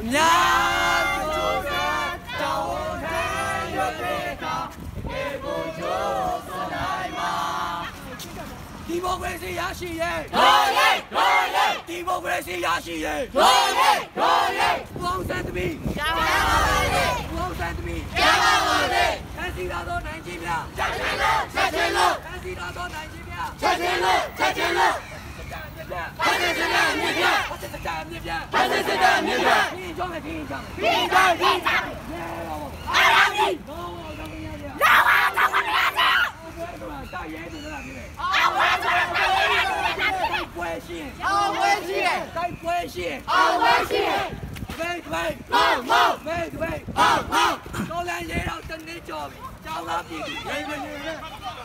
များကျိုးစားတောင်းခံရတဲ့အခါဒီဘုံကျိုးစတိုင်းမှာဒီမိုကရေစီရရှိရဲ့တော်ရေးတော်ရေးဒီမိုကရေစီရရှိရဲ့တော်ရေးတော်ရေးဘောင်းစံသမီးရပါပါလေဘောင်းစံသမီးရပါပါလေဖန်စီလာသောနိုင်ကြီးများချက်ချင်းလို့ချက်ချင်းလို့ဖန်စီလာသောနိုင်ကြီးများချက်ချင်းလို့ချက်ချင်းလို့ဖန်စီစတာမြစ်ပြဖန်စီစတာမြစ်ပြဖန်စီစတာမြစ်ပြဒီကြောင့်ဒီကြောင့်ဒီကြောင့်ဒီကြောင့်အားရပြီတော့တော့မရဘူးတော့တော့မရဘူး大爷就在那边。啊，我做了大爷了，该关心。啊，关心。该关心。啊，关心。喂喂，好好，喂喂，好好。高粱也要等你教，教他弟弟，喂喂喂。